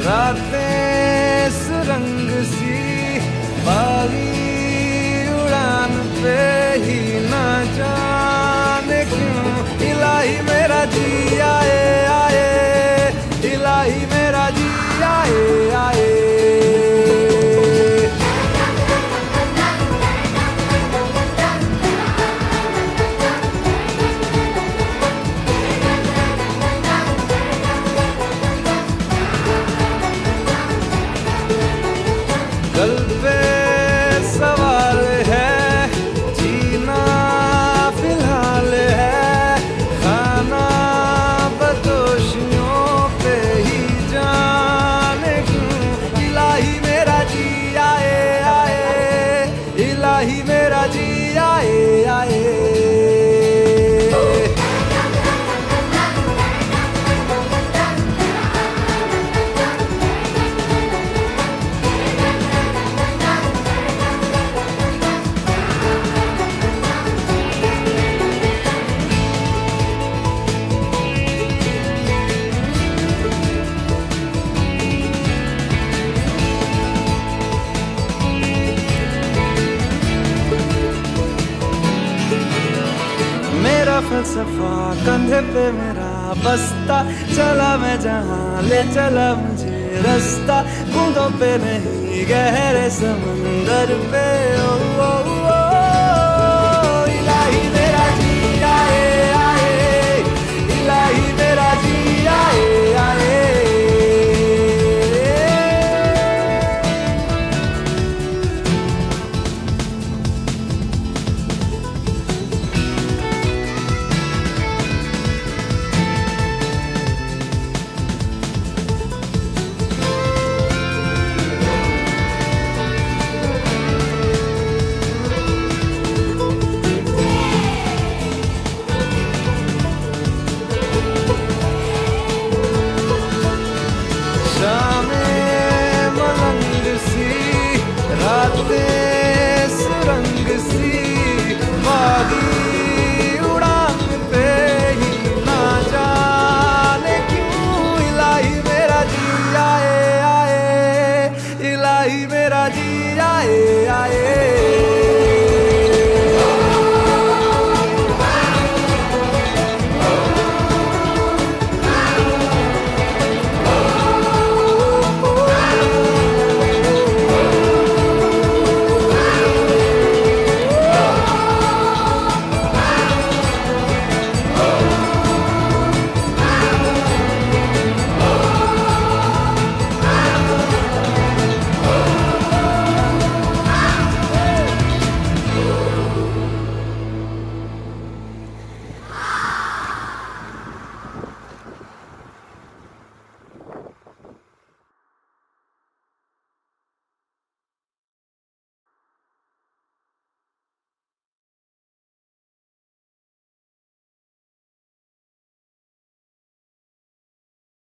रातें सुरंग सी बागी उड़ान पे ही ना जाने क्यों इलाही मेरा जी आए आए, इलाही मेरा जी आए आए। कल पे सवाल है, जीना फिलहाल है, खाना बदोशियों पे ही जाने क्यों इलाही मेरा जी आए आए, इलाही मेरा जी आए आए। मेरा फलसफा कंधे पे मेरा बस्ता, चला मैं जहाँ ले चला मुझे रास्ता, बूंदों पे नहीं गहरे समंदर पे ओ, ओ